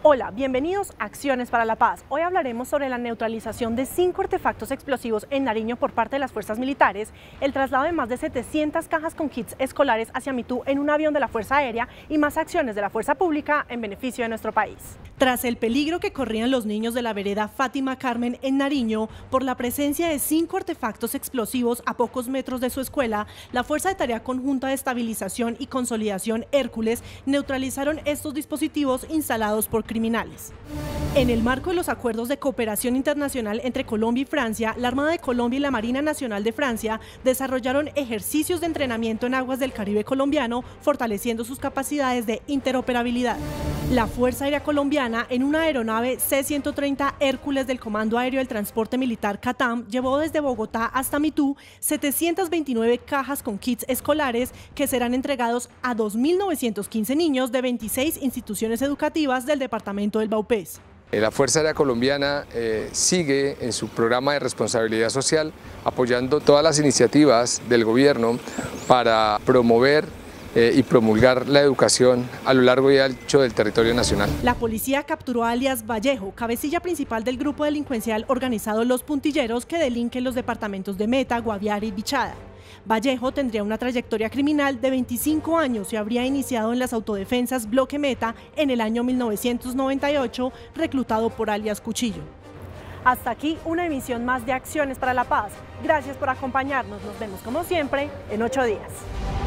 Hola, bienvenidos a Acciones para la Paz. Hoy hablaremos sobre la neutralización de 5 artefactos explosivos en Nariño por parte de las fuerzas militares, el traslado de más de 700 cajas con kits escolares hacia Mitú en un avión de la Fuerza Aérea y más acciones de la Fuerza Pública en beneficio de nuestro país. Tras el peligro que corrían los niños de la vereda Fátima Carmen en Nariño por la presencia de 5 artefactos explosivos a pocos metros de su escuela, la Fuerza de Tarea Conjunta de Estabilización y Consolidación Hércules neutralizaron estos dispositivos instalados por criminales. En el marco de los acuerdos de cooperación internacional entre Colombia y Francia, la Armada de Colombia y la Marina Nacional de Francia desarrollaron ejercicios de entrenamiento en aguas del Caribe colombiano, fortaleciendo sus capacidades de interoperabilidad. La Fuerza Aérea Colombiana, en una aeronave C-130 Hércules del Comando Aéreo del Transporte Militar CATAM, llevó desde Bogotá hasta Mitú 729 cajas con kits escolares que serán entregados a 2.915 niños de 26 instituciones educativas del departamento del Vaupés. La Fuerza Aérea Colombiana sigue en su programa de responsabilidad social apoyando todas las iniciativas del gobierno para promover y promulgar la educación a lo largo y ancho del territorio nacional. La policía capturó a alias Vallejo, cabecilla principal del grupo delincuencial organizado Los Puntilleros que delinquen los departamentos de Meta, Guaviare y Bichada. Vallejo tendría una trayectoria criminal de 25 años y habría iniciado en las autodefensas Bloque Meta en el año 1998, reclutado por alias Cuchillo. Hasta aquí una emisión más de Acciones para la Paz. Gracias por acompañarnos. Nos vemos como siempre en 8 días.